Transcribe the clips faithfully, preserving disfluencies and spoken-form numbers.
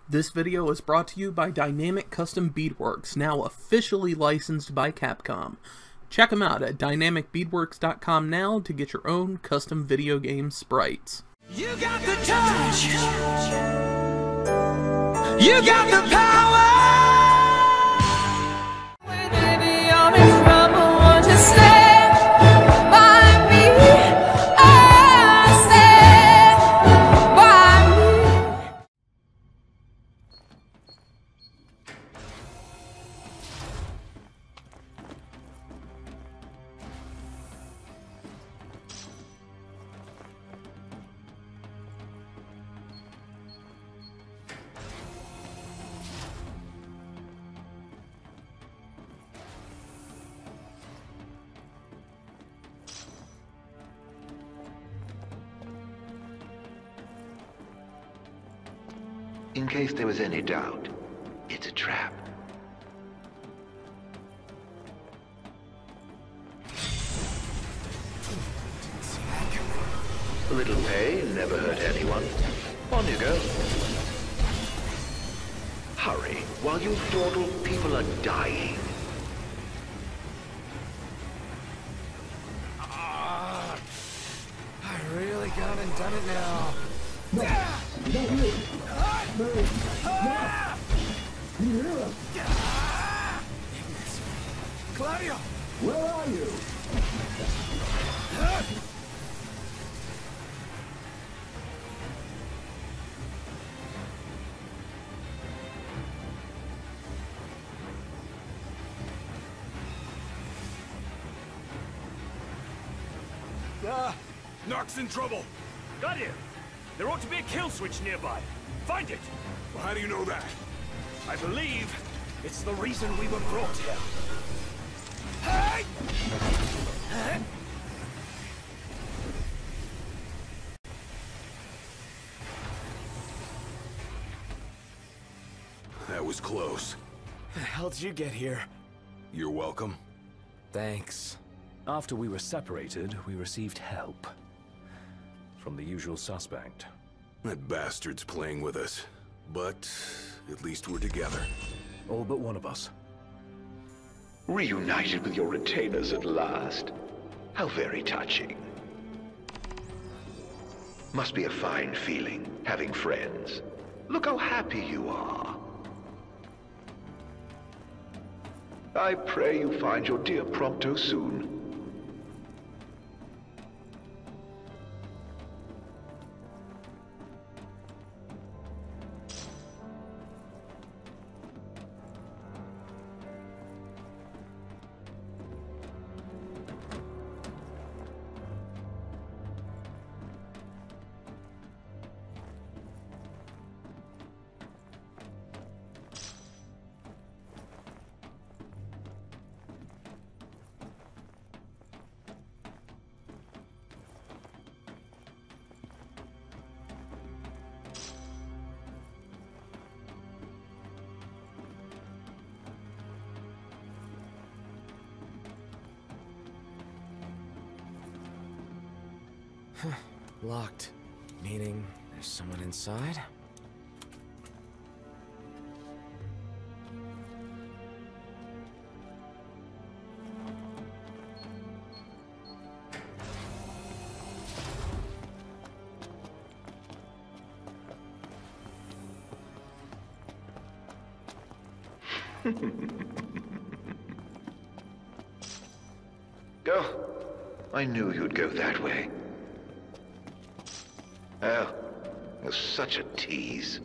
This video is brought to you by Dynamic Custom Beadworks, now officially licensed by Capcom. Check them out at dynamic beadworks dot com now to get your own custom video game sprites. You got the touch. You got the power. When baby I'm in trouble, won't you stand by me? I stand by me. In case there was any doubt, it's a trap. A little pay never hurt anyone. On you go. Hurry, while you dawdle, people are dying. Ah, I really gone and done it now. Claudio! Where are you? Ah, Narc's in trouble. Got him. There ought to be a kill switch nearby. Find it. Well, how do you know that? I believe it's the reason we were brought here. Hey! That was close. How the hell did you get here? You're welcome. Thanks. After we were separated, we received help. From the usual suspect. That bastard's playing with us. But at least we're together. All but one of us. Reunited with your retainers at last. How very touching. Must be a fine feeling, having friends. Look how happy you are. I pray you find your dear Prompto soon. Locked. Meaning there's someone inside? Go. I knew you'd go that way. Oh, you're such a tease.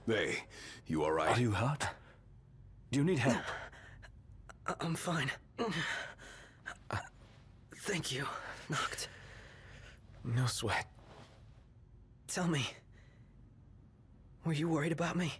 Hey, you all Are right? you hurt? Do you need help? I- I'm fine. Uh, Thank you, Noct. No sweat. Tell me, were you worried about me?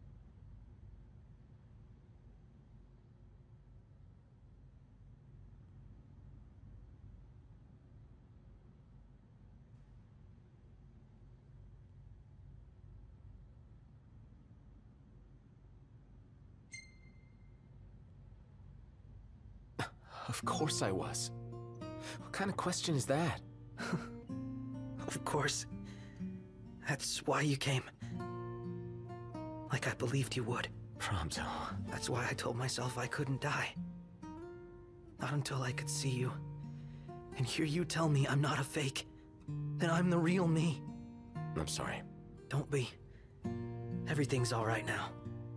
Of course I was. What kind of question is that? Of course. That's why you came. Like I believed you would. Prompto. That's why I told myself I couldn't die. Not until I could see you. And hear you tell me I'm not a fake. That I'm the real me. I'm sorry. Don't be. Everything's alright now.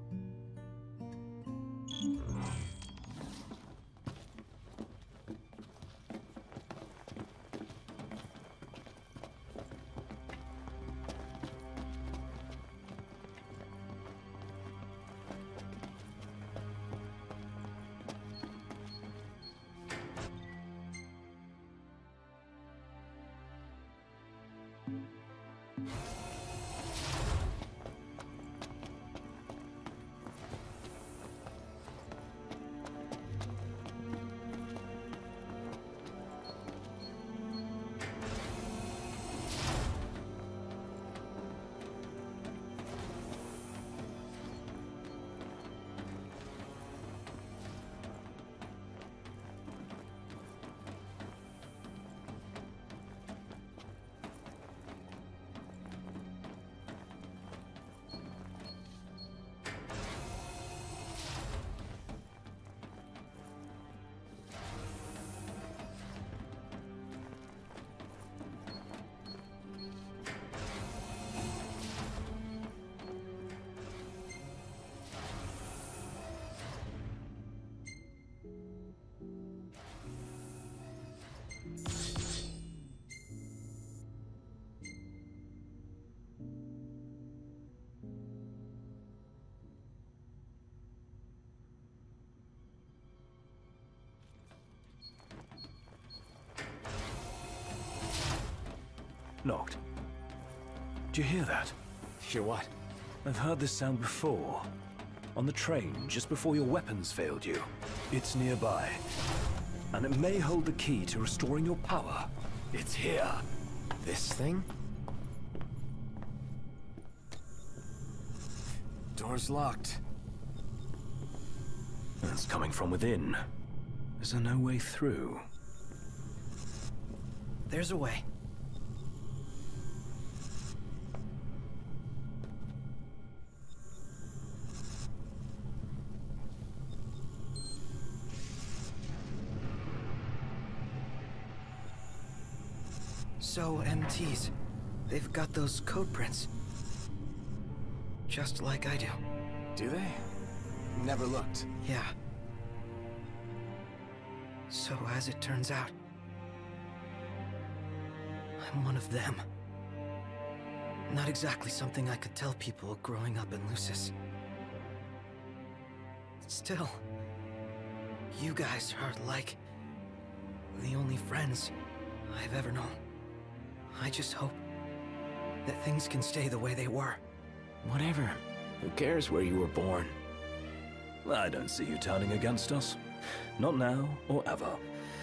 Noct. Do you hear that? Hear what? I've heard this sound before. On the train, just before your weapons failed you. It's nearby. And it may hold the key to restoring your power. It's here. This thing? Door's locked. It's coming from within. Is there no way through? There's a way. So, M Ts, they've got those code prints. Just like I do. Do they? Never looked. Yeah. So, as it turns out, I'm one of them. Not exactly something I could tell people growing up in Lucis. Still, you guys are like the only friends I've ever known. I just hope that things can stay the way they were. Whatever. Who cares where you were born? I don't see you turning against us. Not now or ever.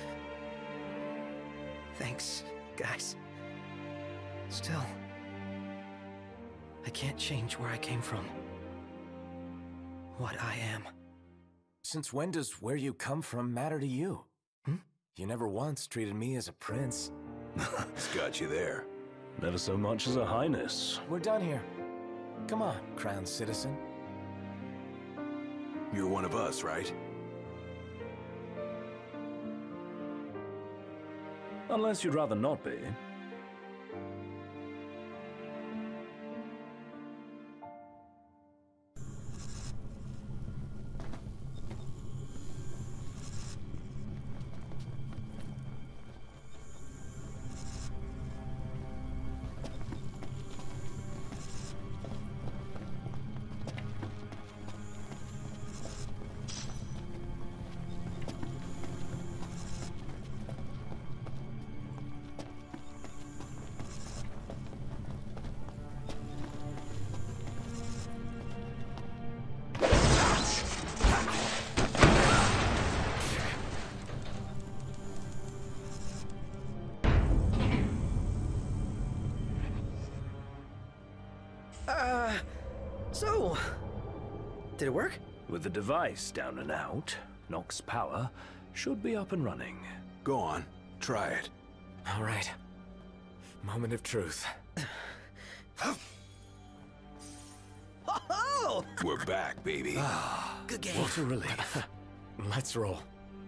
Thanks, guys. Still, I can't change where I came from. What I am. Since when does where you come from matter to you? Hmm? You never once treated me as a prince. It's got you there. Never so much as a highness. We're done here. Come on, crowned citizen. You're one of us, right? Unless you'd rather not be. So, did it work? With the device down and out, Nox's power should be up and running. Go on, try it. All right. Moment of truth. Oh! We're back, baby. Good game. What a relief. Let's roll.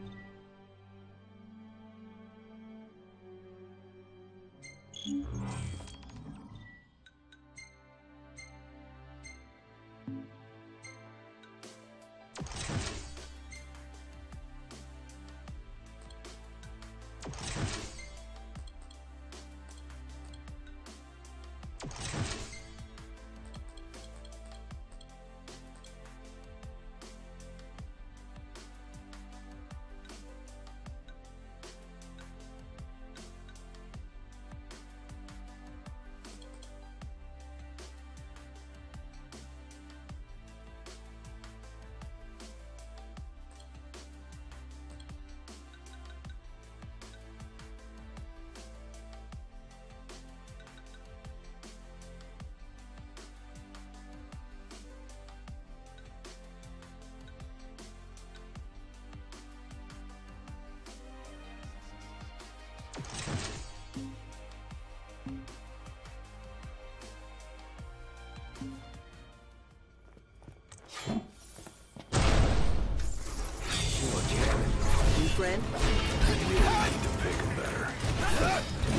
New friend? I need to pick him better.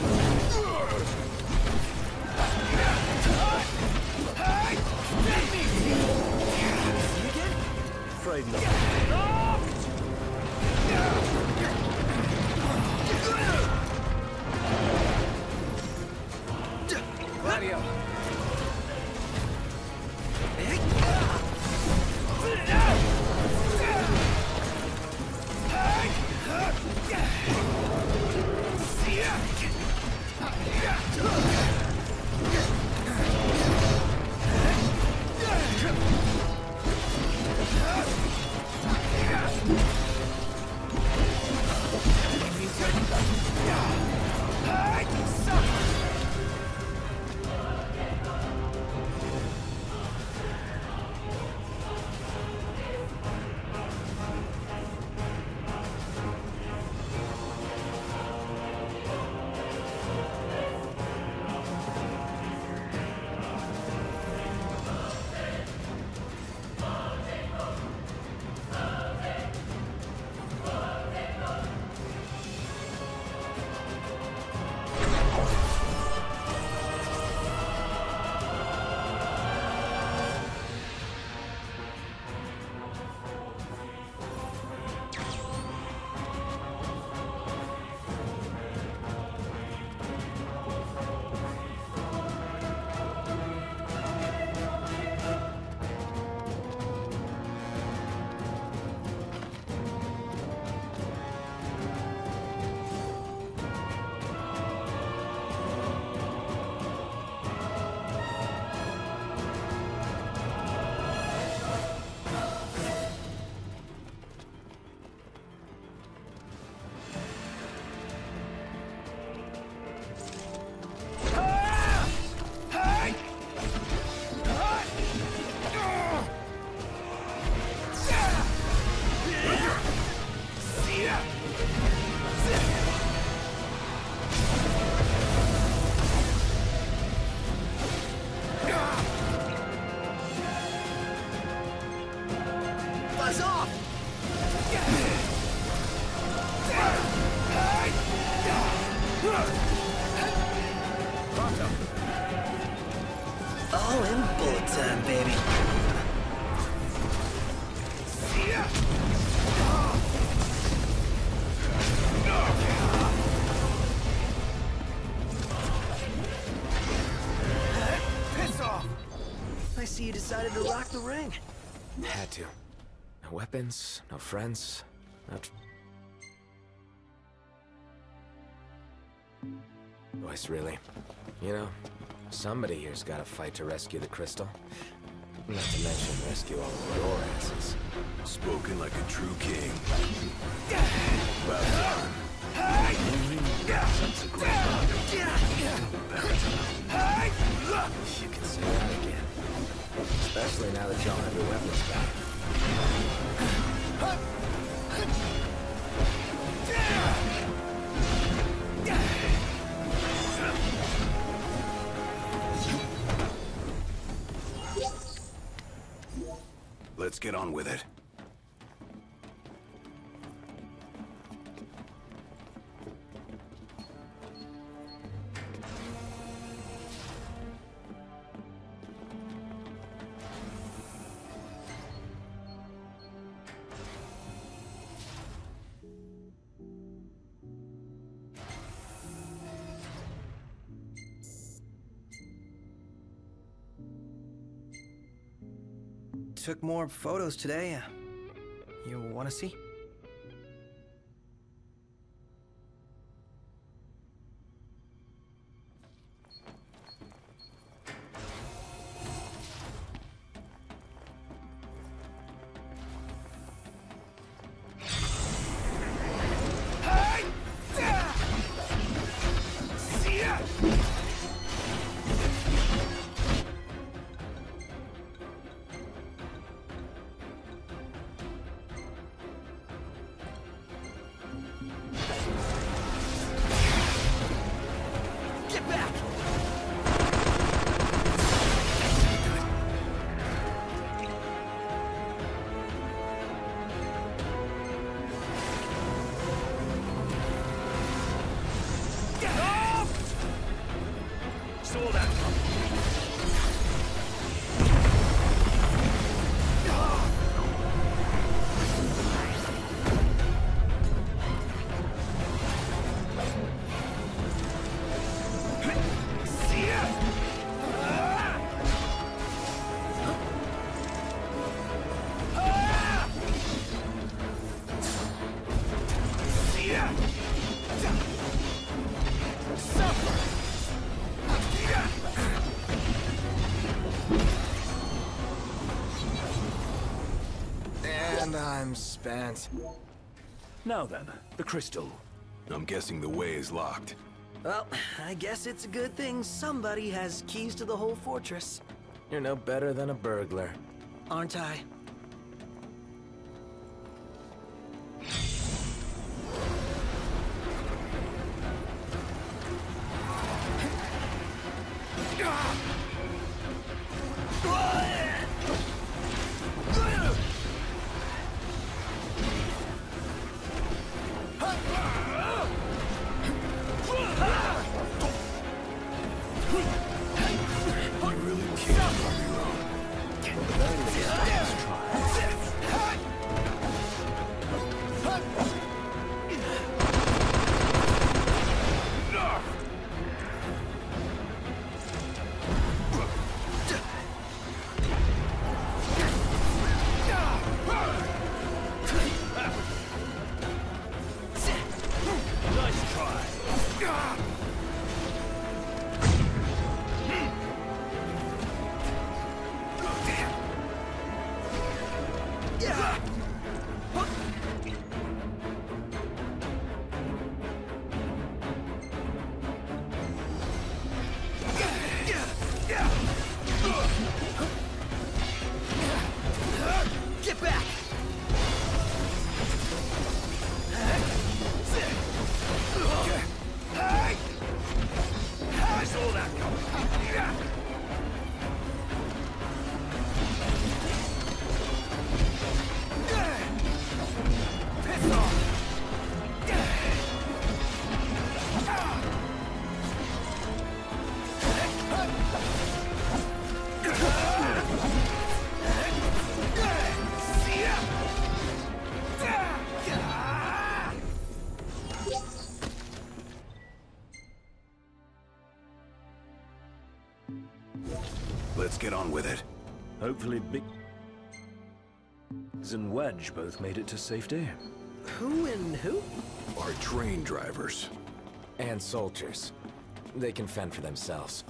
Afraid not. Radio. Buzz off! All in bullet time, baby. Piss off! I see you decided to rock the ring. Had to. No weapons, no friends, no... Tr Voice, really? You know, somebody here's gotta fight to rescue the crystal. Not to mention rescue all of your asses. Spoken like a true king. About time. That's a great honor. You can say that again. Especially now that y'all have your weapons back. Let's get on with it. Took more photos today. Uh, You want to see? And I'm spent. Now then, the crystal. I'm guessing the way is locked. Well, I guess it's a good thing somebody has keys to the whole fortress. You're no better than a burglar. Aren't I? Get back! I saw that coming. Piss off! Let's get on with it. Hopefully Biggs and Wedge both made it to safety. Who and who? Our train drivers. And soldiers. They can fend for themselves.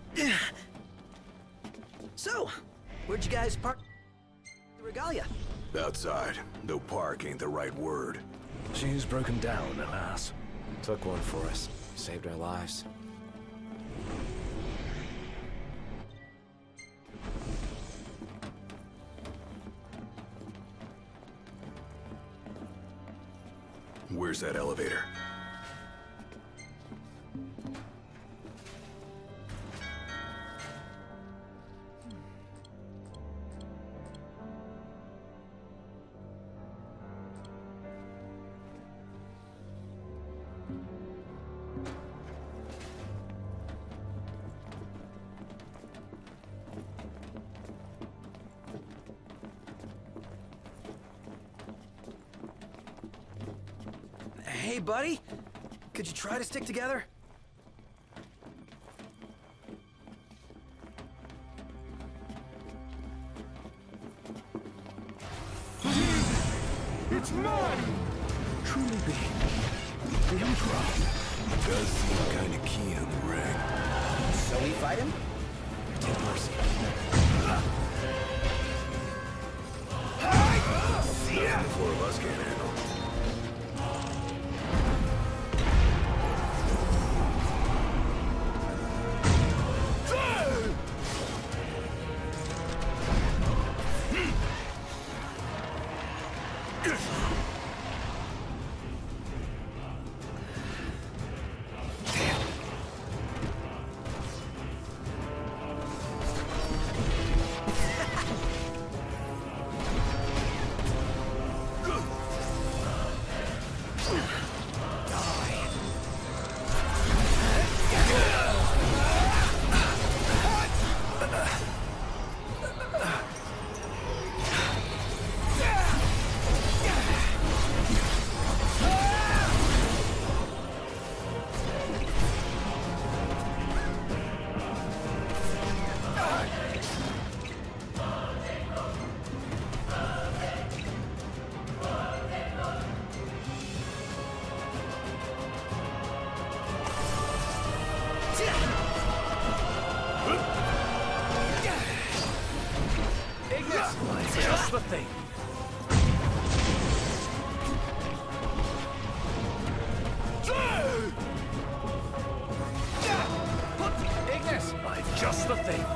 So, where'd you guys park the Regalia? Outside, though park ain't the right word. She's broken down, alas. Took one for us. Saved our lives. Where's that elevator? Hey, buddy. Could you try to stick together? It's mine! Truly be the Emperor. Does seem kinda keen on the ring. So we fight him? Take mercy. Nothing the four of us can't handle. Just the thing. Ignis! I've just the thing.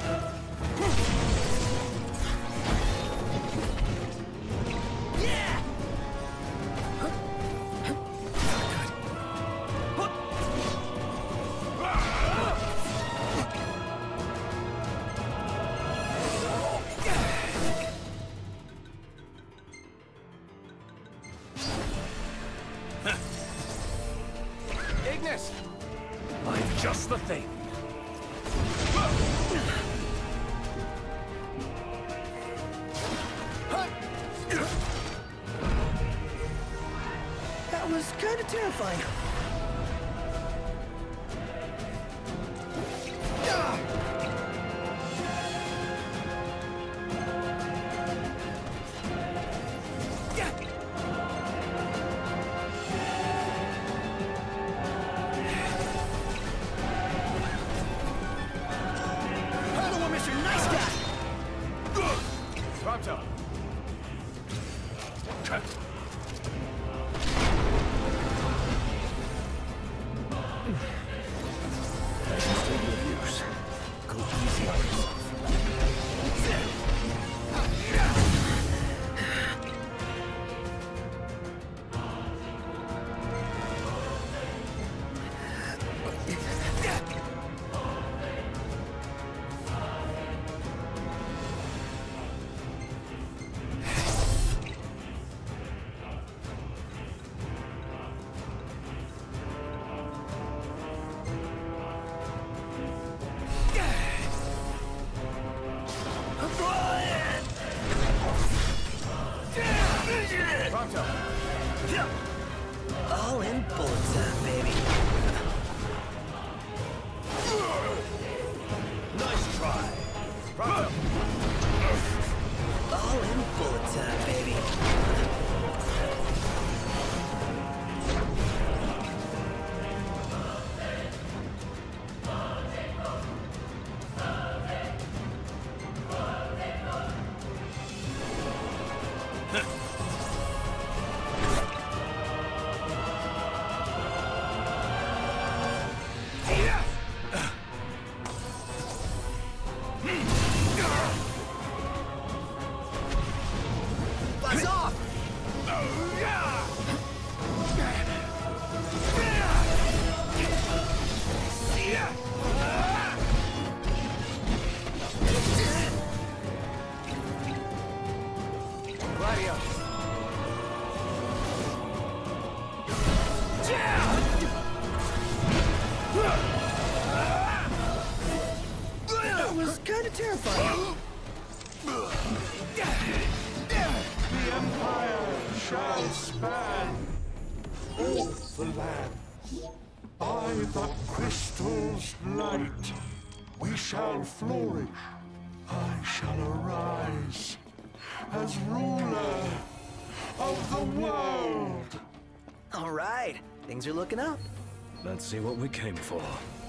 Ignis! I've just the thing. That was kind of terrifying. terrifying. The Empire shall span all the lands. By the crystal's light, we shall flourish. I shall arise as ruler of the world. All right, things are looking up. Let's see what we came for.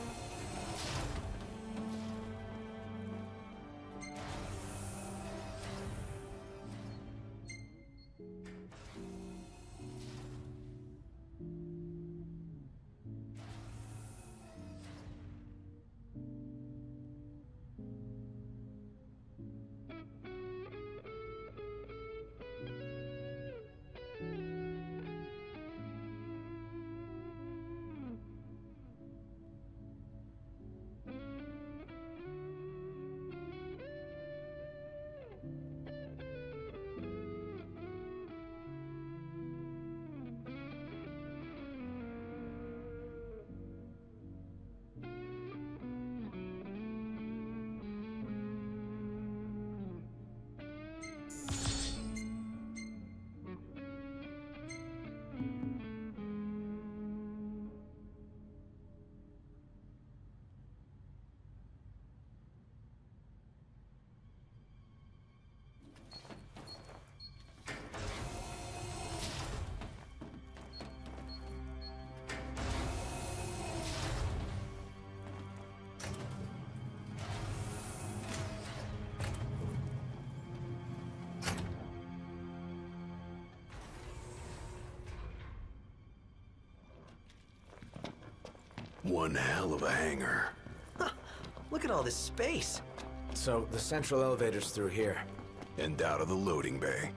One hell of a hangar. Look at all this space. So, the central elevator's through here. And out of the loading bay.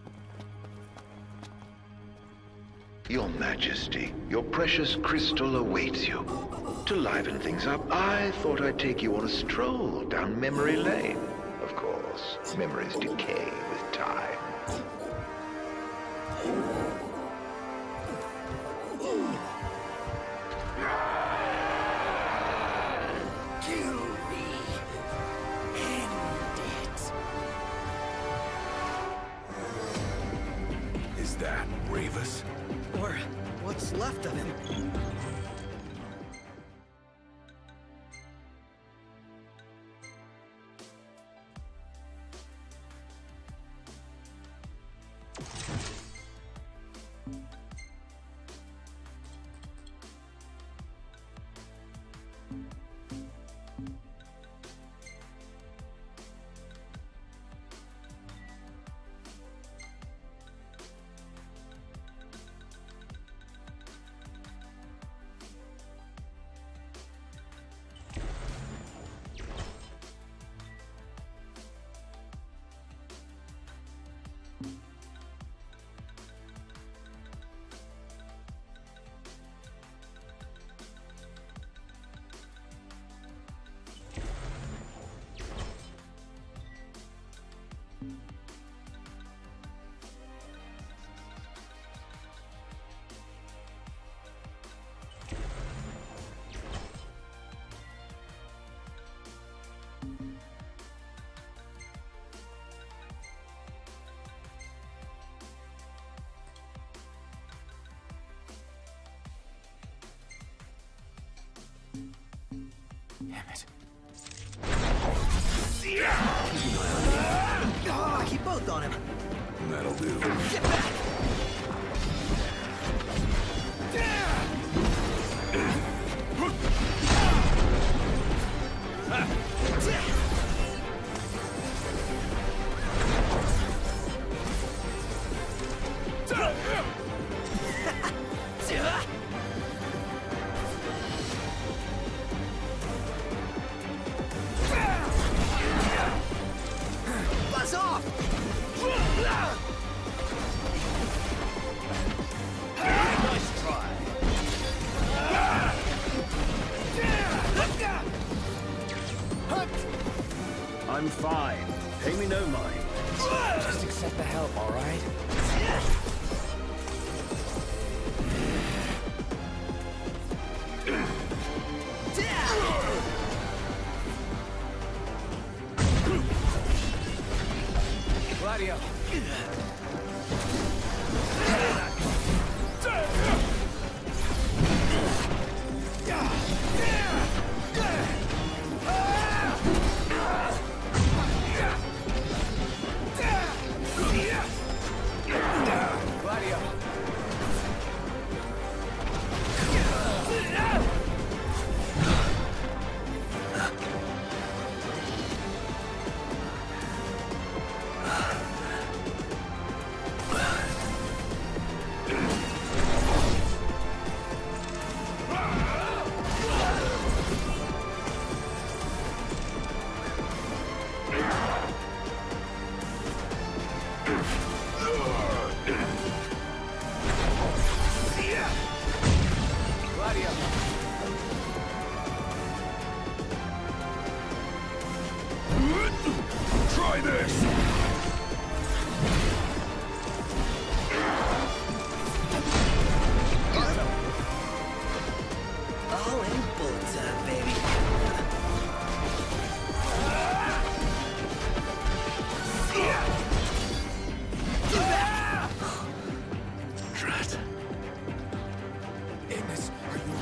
Your Majesty, your precious crystal awaits you. To liven things up, I thought I'd take you on a stroll down memory lane. Of course, memories decay with time. Is that Ravus? Or what's left of him. Damn it. Oh, keep both on him. That'll do. Get back! Buzz off!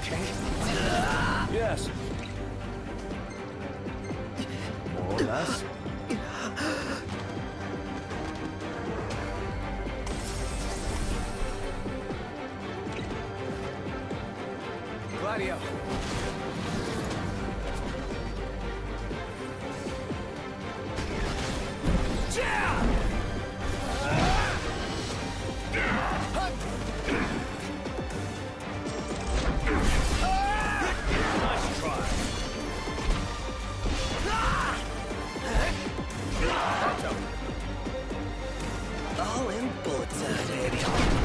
okay? Yes. More or less. Gladio. Nice try. All in bullet time, baby.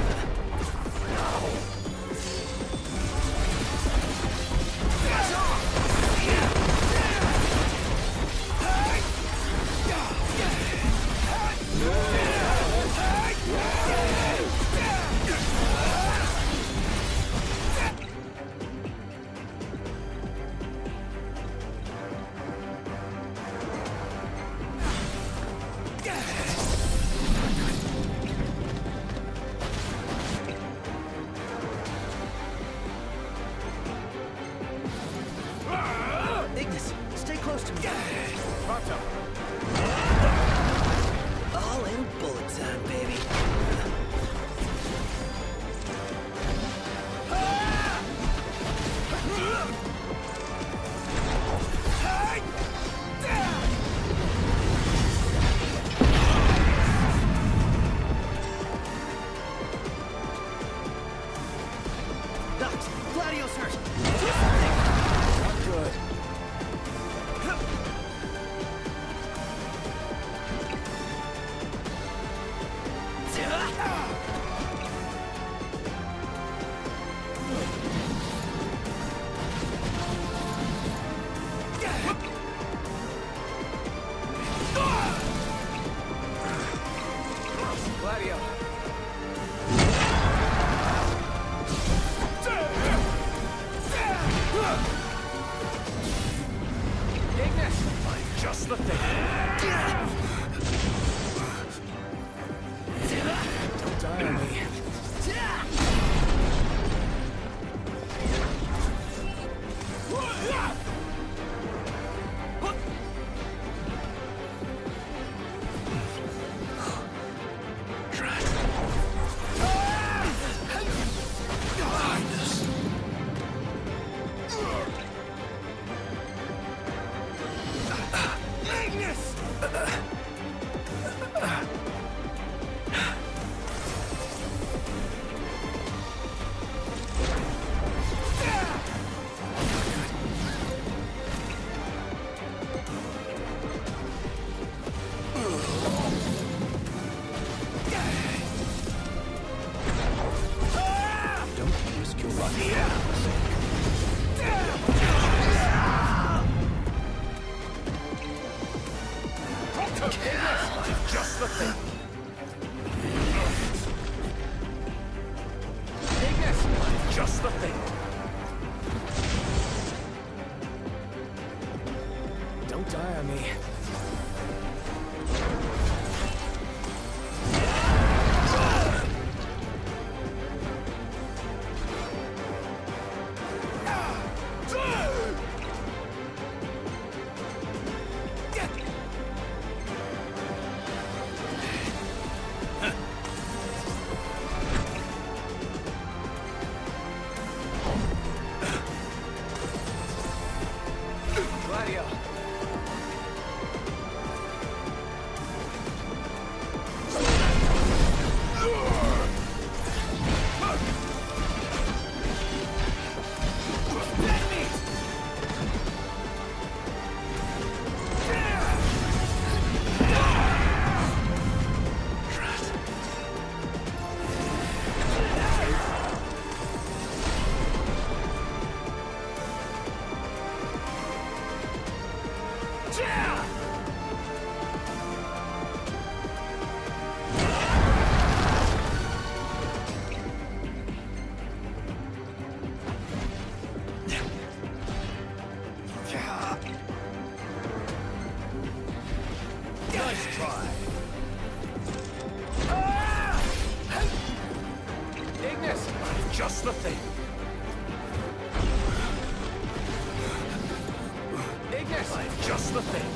Ignis, stay close to me. Pronto. All in bullet time, baby. Nox, Gladio's hurt. Do something. Not good. Gladio. Ignis. Just the thing. Don't die on me. Don't risk your life. Just the thing. Ignis. Just the thing. Don't die on me. Gladio. Nice try. Ignis. Just the thing. this! I'm just the thing.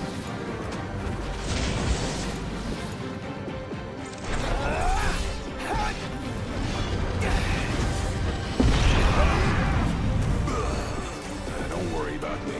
Don't worry about me.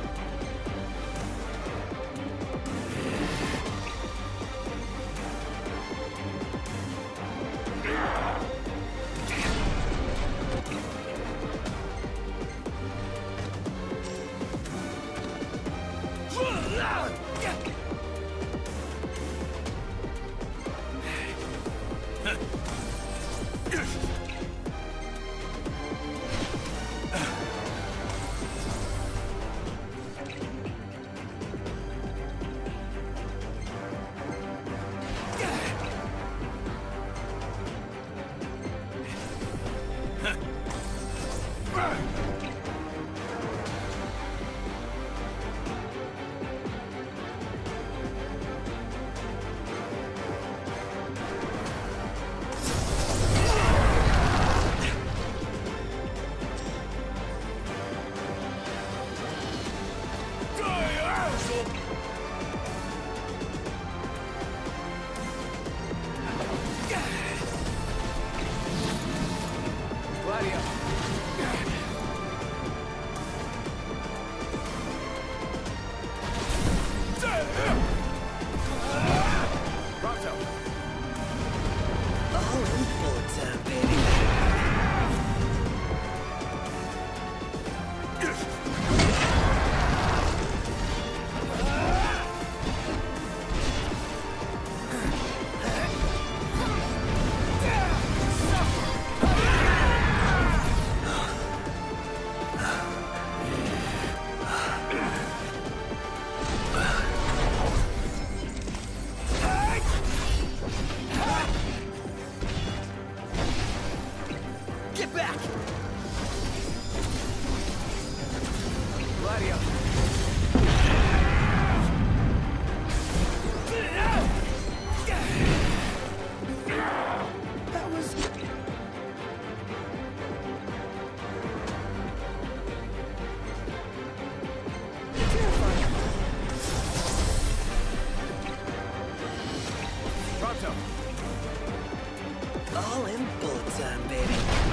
All in bullet time, baby.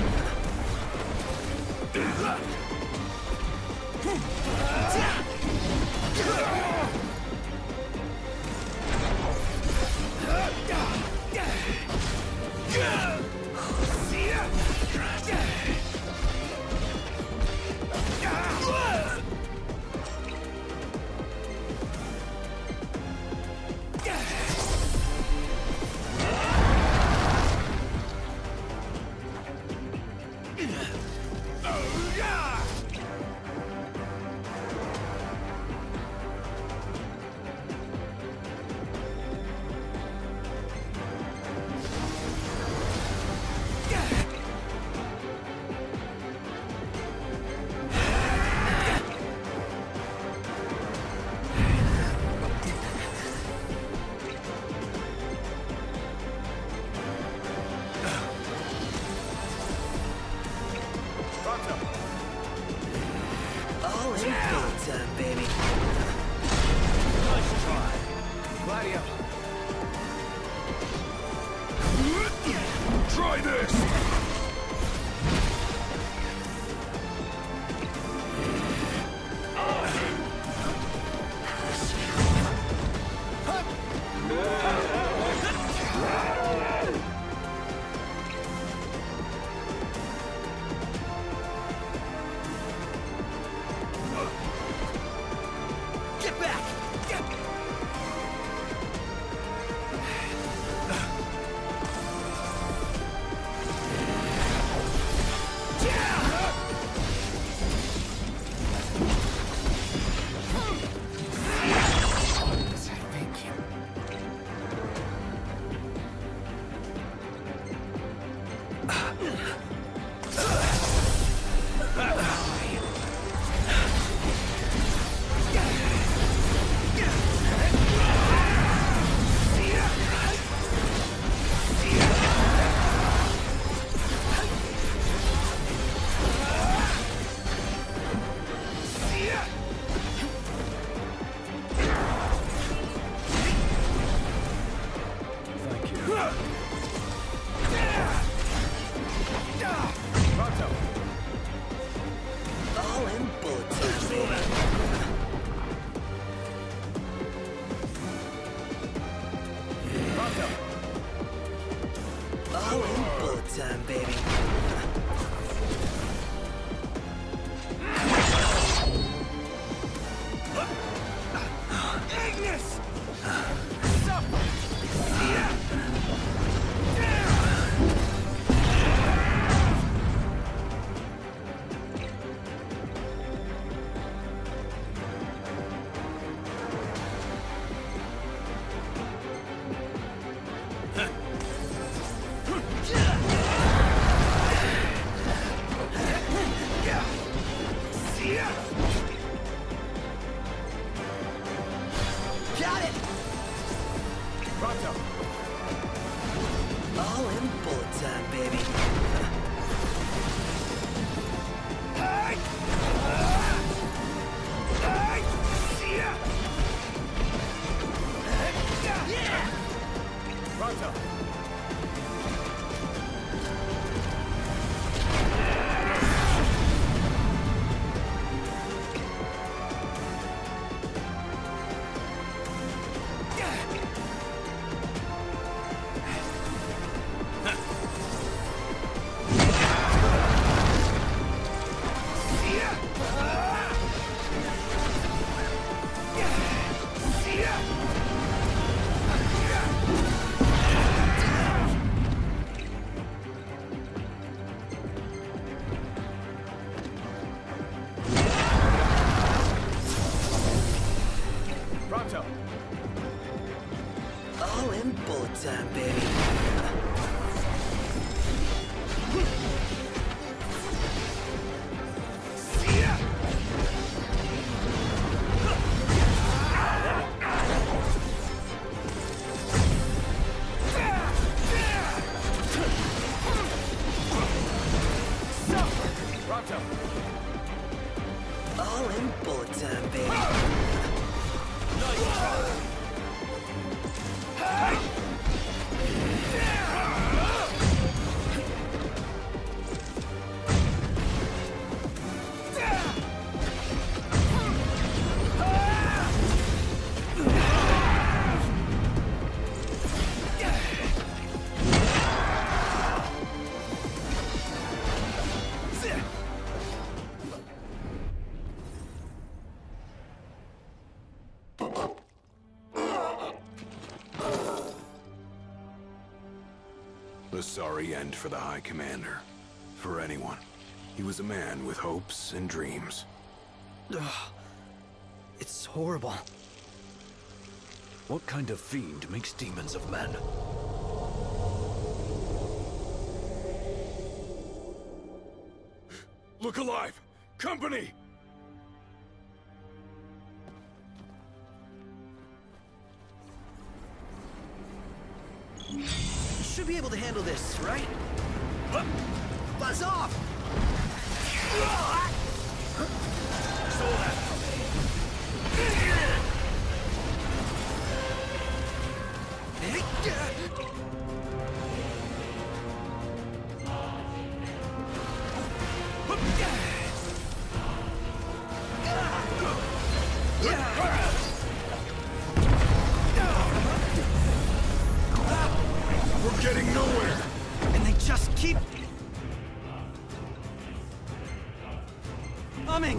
All in bullet time, baby. Nice try. Gladio. Try this! Get back! Get... Got it! Pronto. All in bullet time, baby. Pronto. Pronto. All in bullet time, baby. Pronto. All in bullet time, baby. A sorry end for the High Commander. For anyone. He was a man with hopes and dreams. Ugh. It's horrible. What kind of fiend makes demons of men? Look alive! Company! Should be able to handle this, right? Buzz off! We're getting nowhere! And they just keep... humming!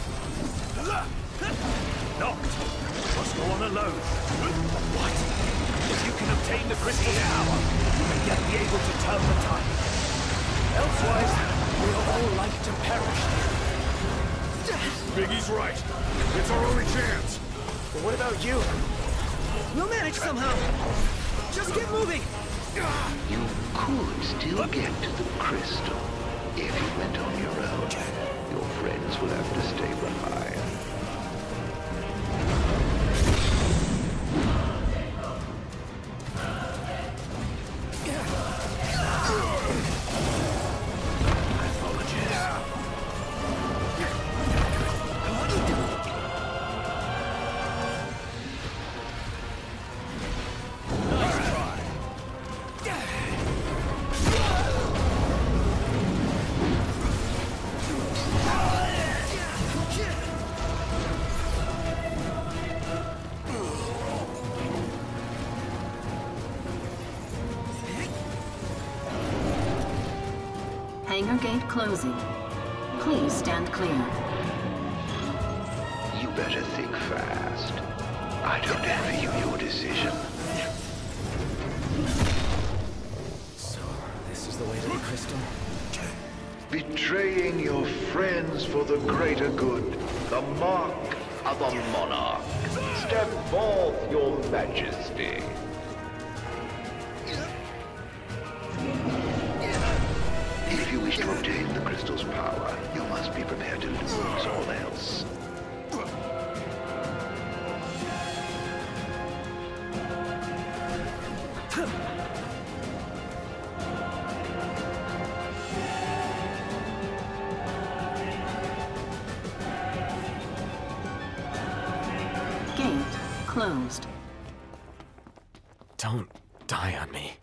Knocked. Must go on alone. What? If you can obtain the crystal power, you may yet be able to turn the tide. Elsewise, we are all like to perish. Biggie's right. It's our only chance. But what about you? We'll manage somehow. Just get moving. You could still get to the crystal if you went on your own. Your friends will have to stay behind. Hangar gate closing. Please stand clear. You better think fast. I don't envy you your decision. So, this is the way to the crystal? Betraying your friends for the greater good. The mark of a monarch. Step forth, your majesty. If you wish to obtain the crystal's power, you must be prepared to lose all else. Gate closed. Don't die on me.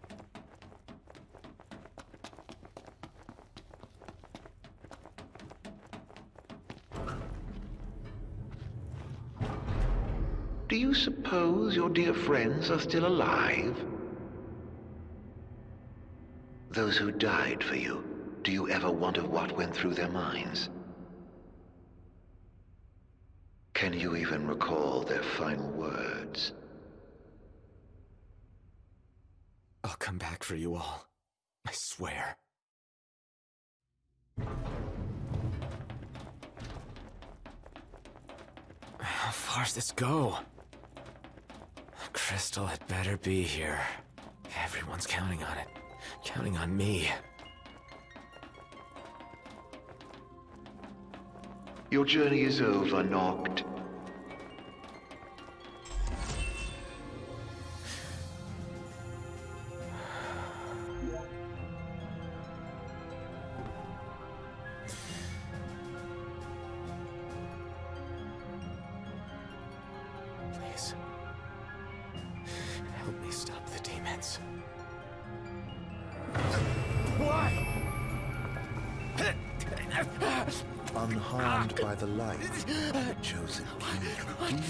Do you suppose your dear friends are still alive? Those who died for you, do you ever wonder what went through their minds? Can you even recall their final words? I'll come back for you all. I swear. How far's this go? Crystal had better be here. Everyone's counting on it. Counting on me. Your journey is over, Noct. Please. Help me stop the demons. Why? Unharmed by the light, the chosen king.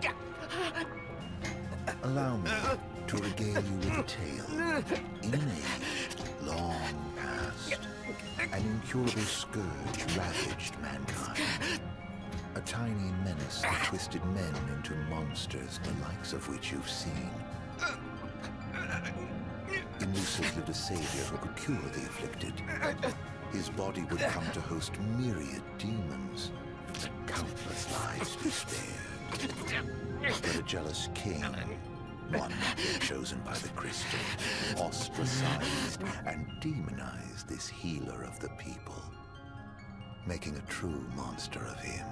Allow me to regale you with a tale. In an age long past, an incurable scourge ravaged mankind. A tiny menace that twisted men into monsters, the likes of which you've seen. In Lucis lived a savior who could cure the afflicted. His body would come to host myriad demons, countless lives be spared. But a jealous king, one not yet chosen by the crystal, ostracized and demonized this healer of the people, making a true monster of him.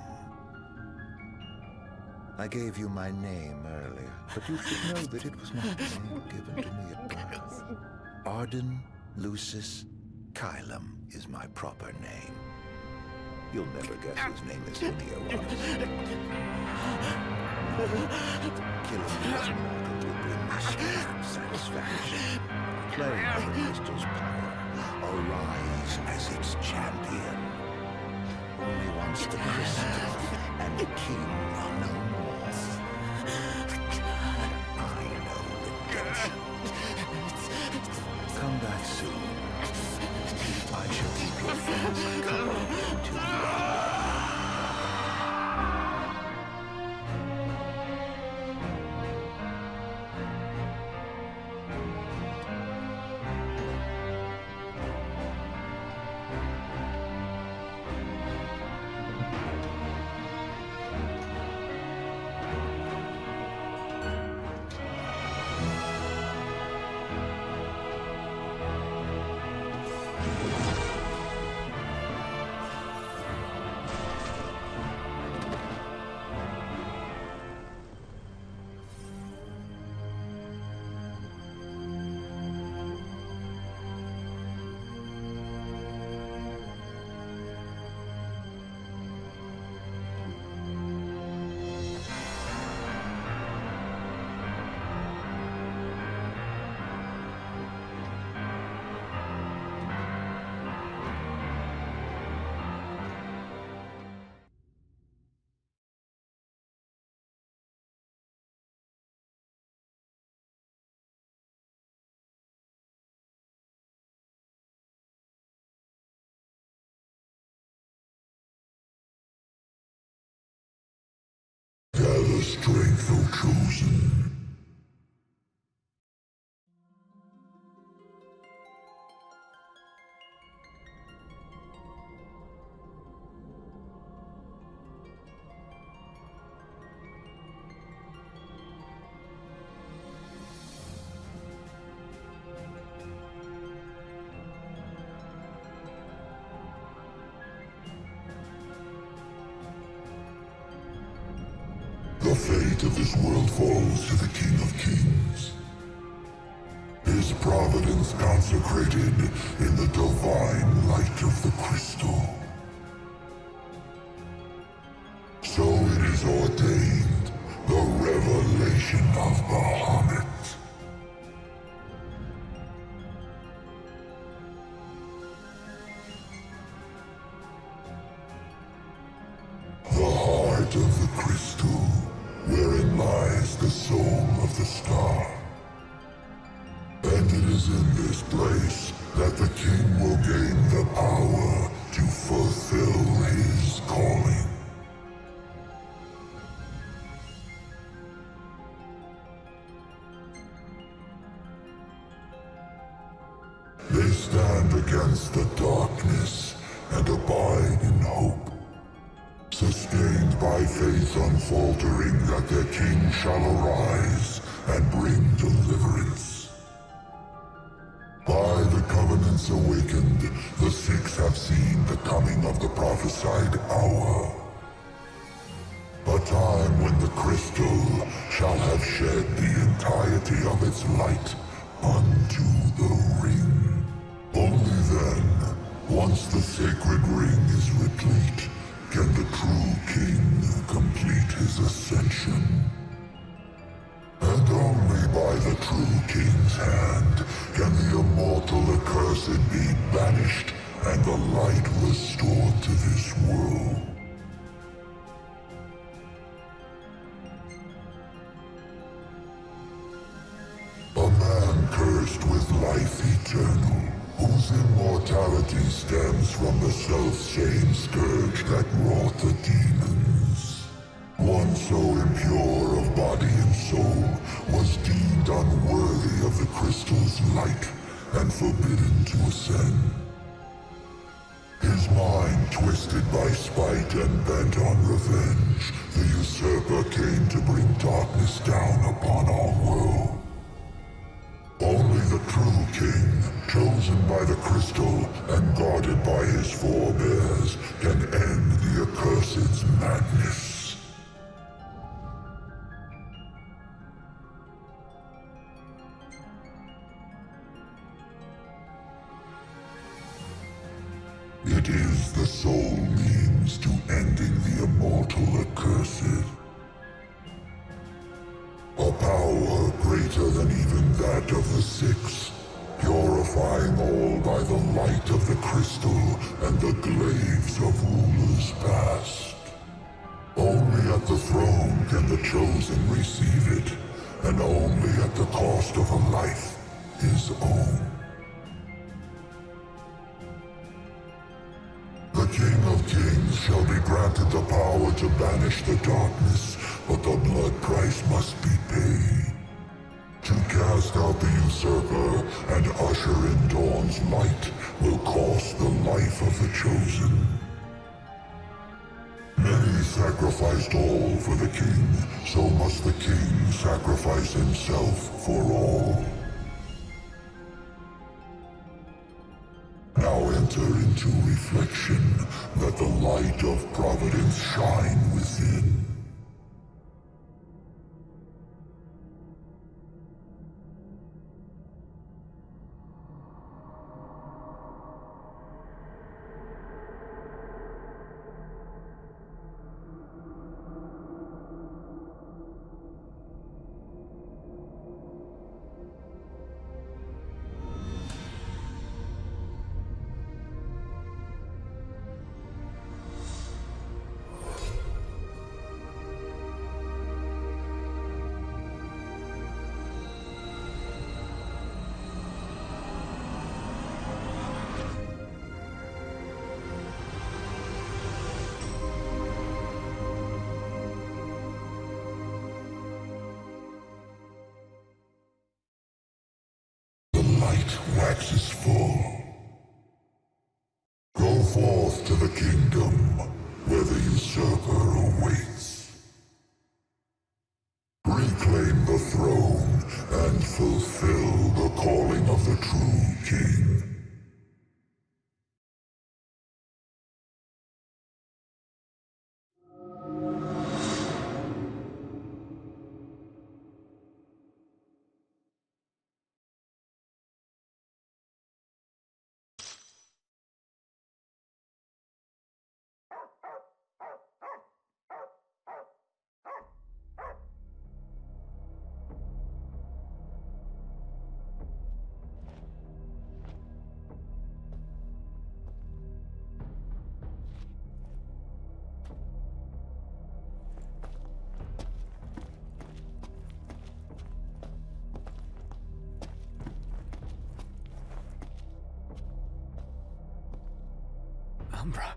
I gave you my name earlier, but you should know that it was not the name given to me at birth. Arden Lucis Caelum is my proper name. You'll never guess whose name is Lydia was. Killing this mortal will bring me sweet satisfaction. Claim the crystal's power. Arise as its champion. Only once the crystal and the king are no more. I know redemption. Come back soon. I shall keep your friends company until you are. Gather strength, O chosen. The fate of this world falls to the King of Kings. His providence consecrated in the divine light of the crystal. So it is ordained of Bahamut. The heart of the crystal, wherein lies the soul of the star. And it is in this place that the king will gain the power to fulfill his calling. They stand against the darkness and abide in hope, sustained by faith unfaltering that their king shall arise and bring deliverance. By the covenants awakened, the six have seen the coming of the prophesied hour. A time when the crystal shall have shed the entirety of its light unto the ring. Only then, once the sacred ring is replete, can the true king complete his ascension. And only by the true king's hand can the immortal accursed be banished and the light restored to this world. A man cursed with life eternal, whose immortality stems from the self-same scourge that wrought the demons. One so impure of body and soul was deemed unworthy of the crystal's light and forbidden to ascend. His mind twisted by spite and bent on revenge, the usurper came to bring darkness down upon our world. Only the true king, chosen by the crystal and guarded by his forebears, can end the accursed's madness. It is the sole means to ending the immortal accursed. A power greater than even that of the Six, purifying all by the light of the crystal and the glaives of rulers past. Only at the throne can the chosen receive it, and only at the cost of a life his own. The King of Kings shall be granted the power to banish the darkness, but the blood price must be paid. To cast out the usurper and usher in dawn's light will cost the life of the chosen. Many sacrificed all for the king, so must the king sacrifice himself for all. Now enter into reflection, let the light of providence shine within. Waxes full. Go forth to the kingdom, where the usurper awaits. Reclaim the throne, and fulfill the calling of the true king. Umbra.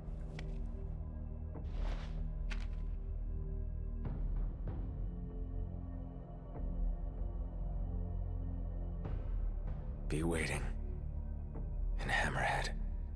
Be waiting in Hammerhead.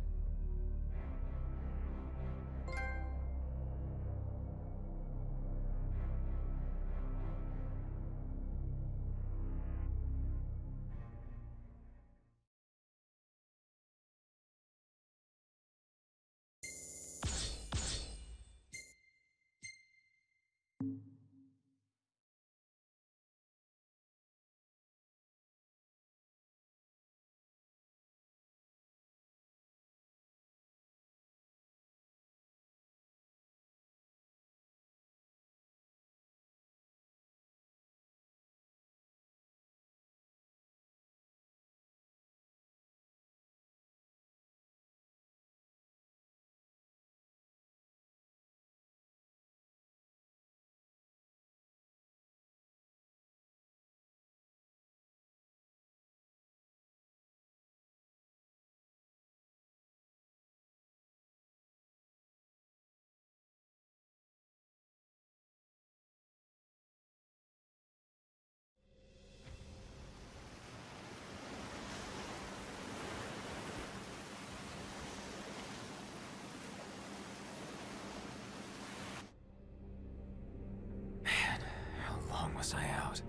Was I out?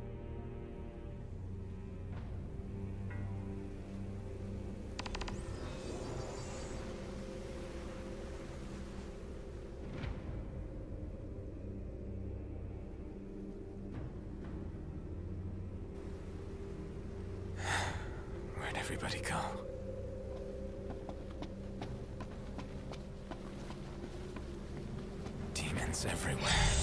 Where'd everybody go? Demons everywhere.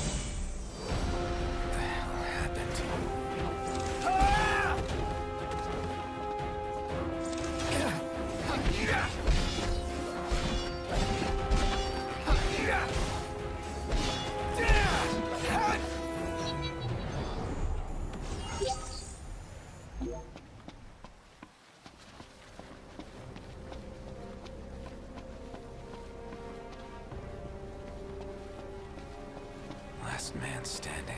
Last man standing.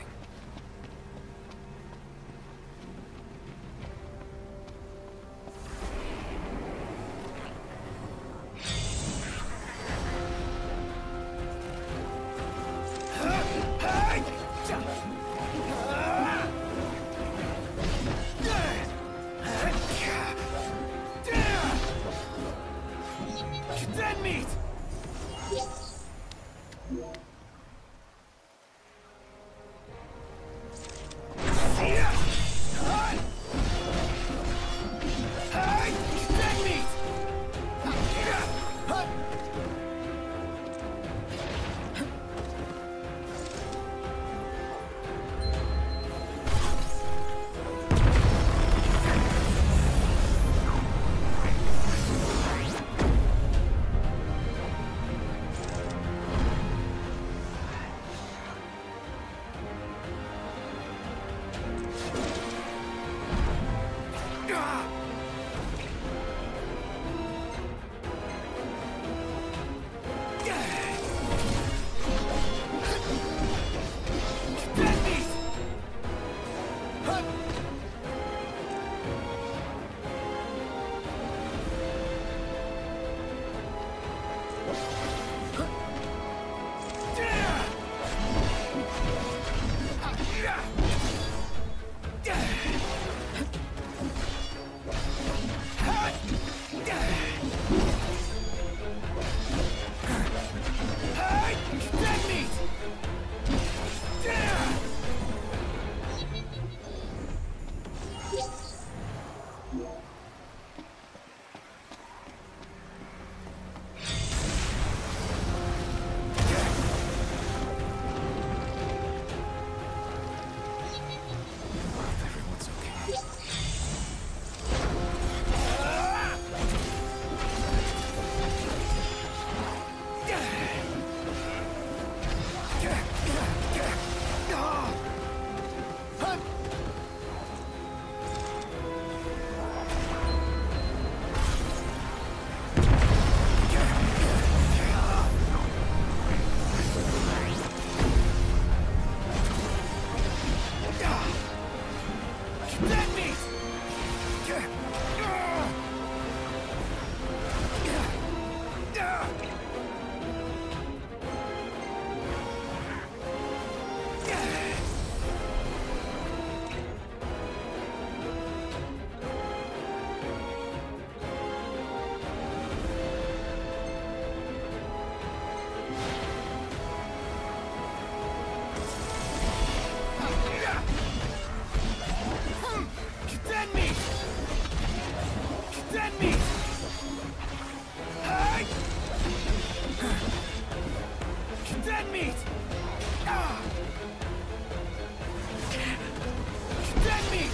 Dead meat! Dead meat! Ah! Dead meat!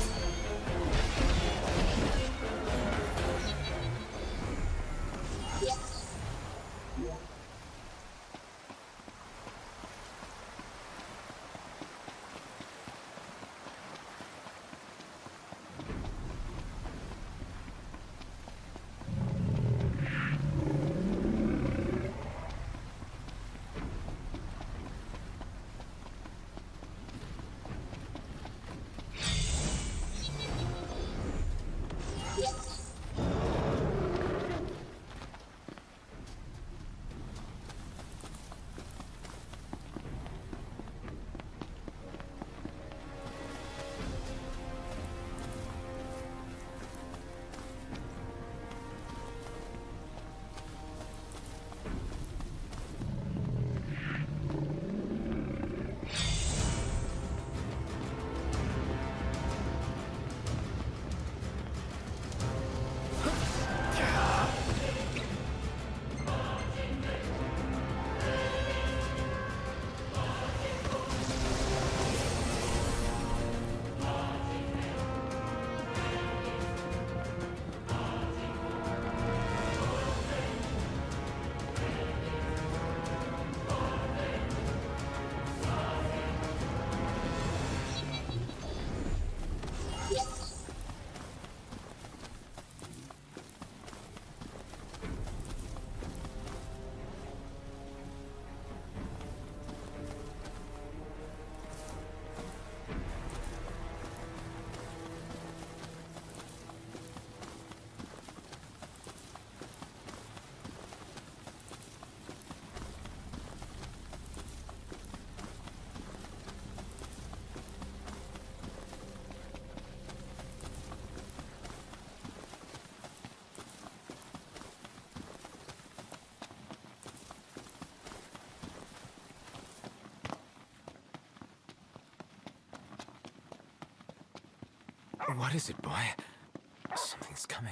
What is it, boy? Something's coming.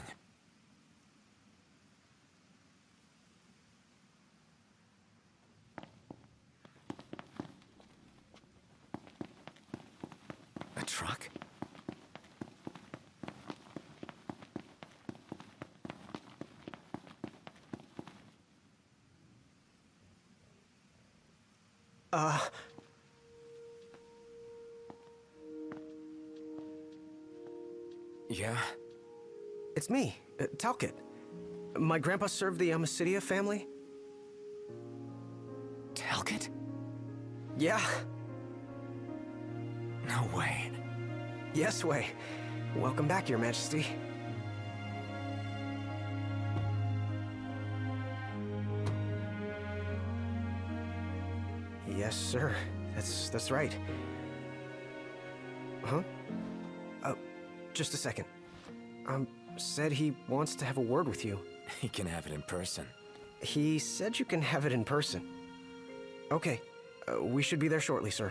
A truck? Uh... Yeah? It's me, uh, Talcott. My grandpa served the Amicitia family. Talcott? Yeah. No way. Yes way. Welcome back, Your Majesty. Yes, sir. That's that's right. Huh? Oh, just a second. Um, said he wants to have a word with you. He can have it in person. He said you can have it in person. Okay. Uh, we should be there shortly, sir.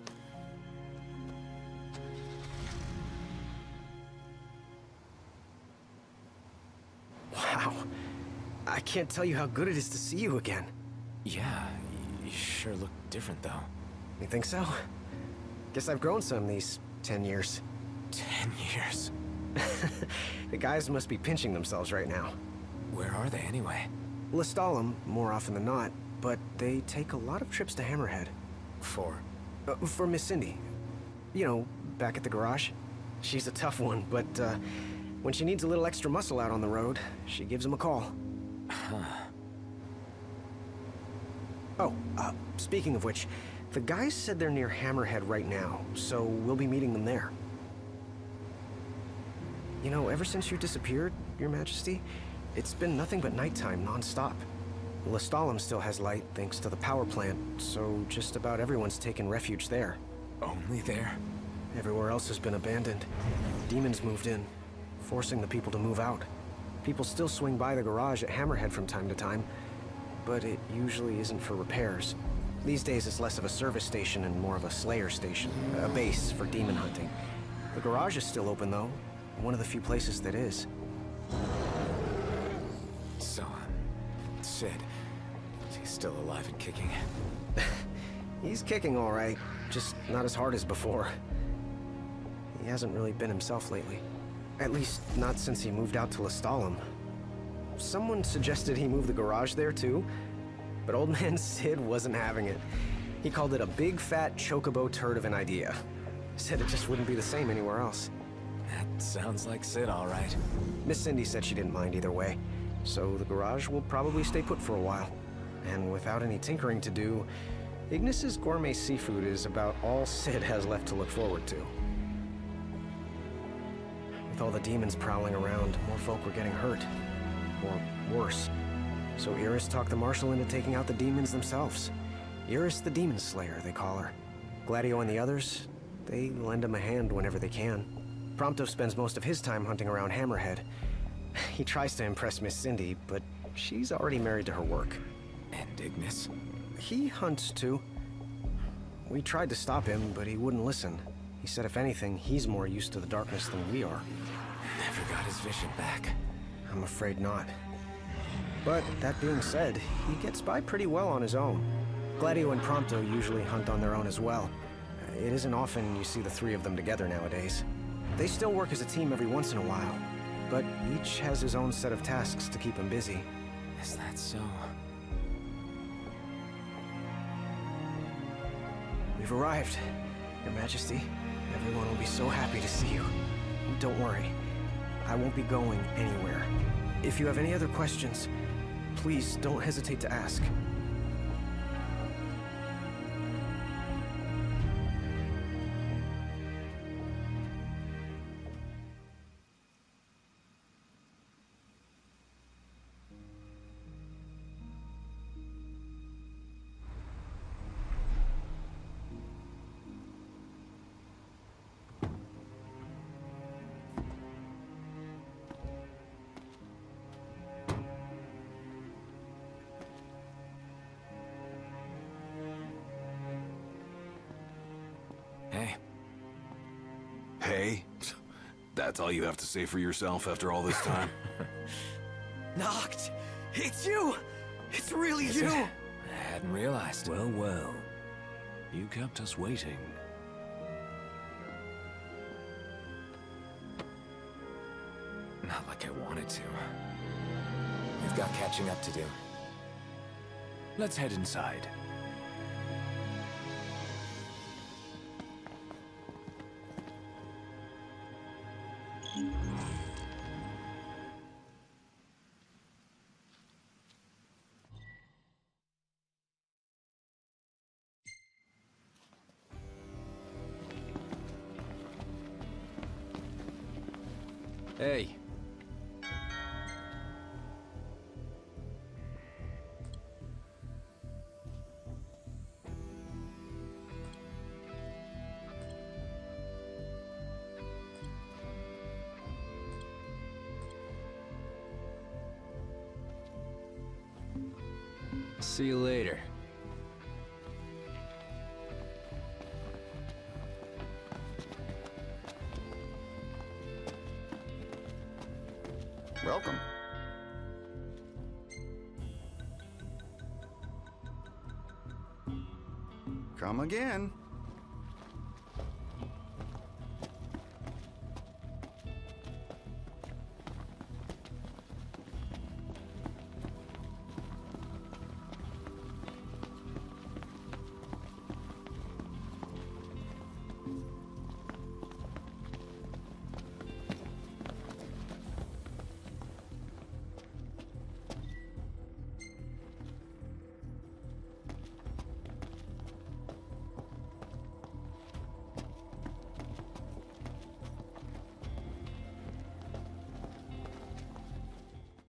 Wow. I can't tell you how good it is to see you again. Yeah, you sure look different, though. You think so? Guess I've grown some these ten years. Ten years? The guys must be pinching themselves right now. Where are they, anyway? Lestalem, more often than not, but they take a lot of trips to Hammerhead. For? Uh, for Miss Cindy. You know, back at the garage. She's a tough one, but uh, when she needs a little extra muscle out on the road, she gives him a call. Huh. Oh, uh, speaking of which, the guys said they're near Hammerhead right now, so we'll be meeting them there. You know, ever since you disappeared, Your Majesty, it's been nothing but nighttime non-stop. Lestalem still has light thanks to the power plant, so just about everyone's taken refuge there. Only there? Everywhere else has been abandoned. Demons moved in, forcing the people to move out. People still swing by the garage at Hammerhead from time to time, but it usually isn't for repairs. These days it's less of a service station and more of a slayer station, a base for demon hunting. The garage is still open though, one of the few places that is. So, Sid, he's still alive and kicking. He's kicking all right, just not as hard as before. He hasn't really been himself lately. At least, not since he moved out to Lestalem. Someone suggested he move the garage there, too, but old man Sid wasn't having it. He called it a big, fat, chocobo turd of an idea. Said it just wouldn't be the same anywhere else. That sounds like Sid, all right. Miss Cindy said she didn't mind either way, so the garage will probably stay put for a while. And without any tinkering to do, Ignis's gourmet seafood is about all Sid has left to look forward to. With all the demons prowling around, more folk were getting hurt. Or worse. So Iris talked the Marshal into taking out the demons themselves. Iris the Demon Slayer, they call her. Gladio and the others, they lend him a hand whenever they can. Prompto spends most of his time hunting around Hammerhead. He tries to impress Miss Cindy, but she's already married to her work. And Ignis? He hunts too. We tried to stop him, but he wouldn't listen. He said if anything, he's more used to the darkness than we are. Never got his vision back. I'm afraid not. But that being said, he gets by pretty well on his own. Gladio and Prompto usually hunt on their own as well. It isn't often you see the three of them together nowadays. They still work as a team every once in a while, but each has his own set of tasks to keep him busy. Is that so? We've arrived, Your Majesty. Everyone will be so happy to see you. Don't worry, I won't be going anywhere. If you have any other questions, please don't hesitate to ask. Hey. Hey? That's all you have to say for yourself after all this time? Noct! It's you! It's really Is you! it? I hadn't realized. Well, well. You kept us waiting. Not like I wanted to. We've got catching up to do. Let's head inside. Hey. See you later. Welcome. Come again.